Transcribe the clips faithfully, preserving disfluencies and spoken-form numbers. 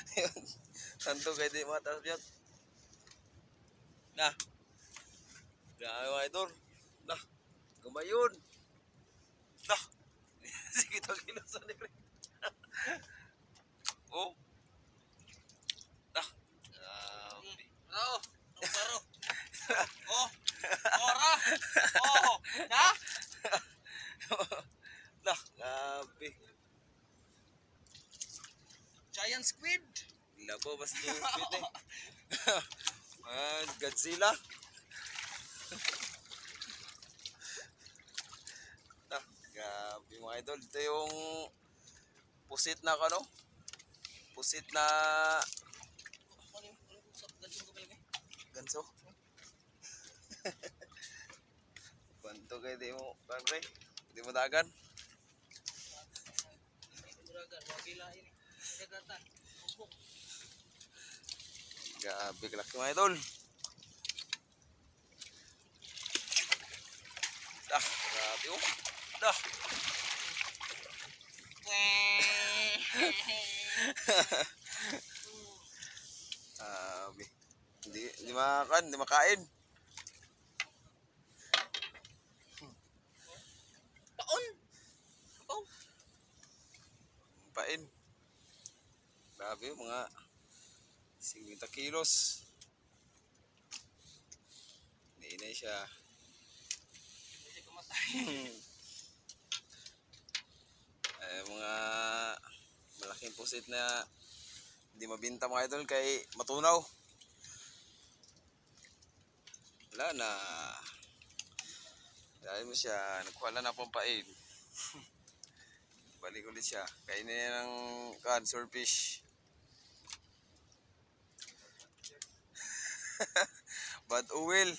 Santo kayo di matas biyot. Nah. Grabe mga idol. Nah. Gumayon. Nah. Sige to kilosan ni pre. Oh. Nah. Grabe. Oo. Ang baro. Oh. Ora. Oh. Na? Nah. Grabe. Giant squid. Labo bas ni squid eh. Ah, Godzilla. Ah, grabe mga idol. Ito yung pusit na ano? Pusit na ganso. Banto kayo di mo, pre. Di mo dagan. Grabe kalaki mga idol. Dah, grabe oh. Dah. Grabe. Hindi, hindi makakan, hindi makain. Paon. Oh. Pain. Grabe mga fifty kilos. Nainay siya. Hindi kumatay. Ay, mga malaking pusit na hindi mabinta mga idol kay matunaw. Wala na. Dahil mo siya, nagkuha na pampain. Balik ulit siya. Kainin niya ng kan, surfish. Bad oil.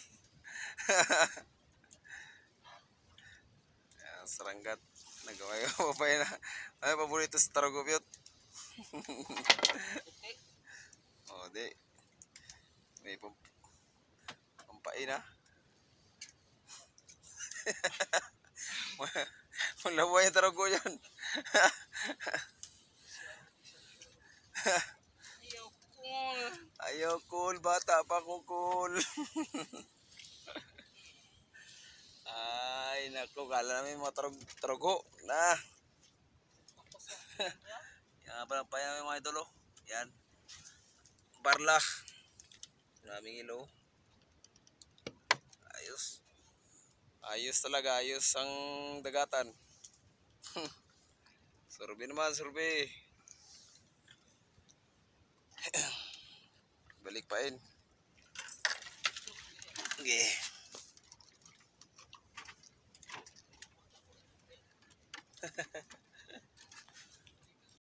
Saranggat. Nagawa yung papay na. Ay, paborito sa Tarogopyot. O, di. May pamp pampain ha. Malaway yung Tarogo yan. Ayaw cool. Ayaw cool. Bata pa ko cool. Ay, naku, kala namin mga tarog, tarogo na. Yan pa lang pa yan mga idolo. Yan. Barla. Maraming ilo. Ayos. Ayos talaga. Ayos ang dagatan. Survey naman, survey. Balik pain. Okay.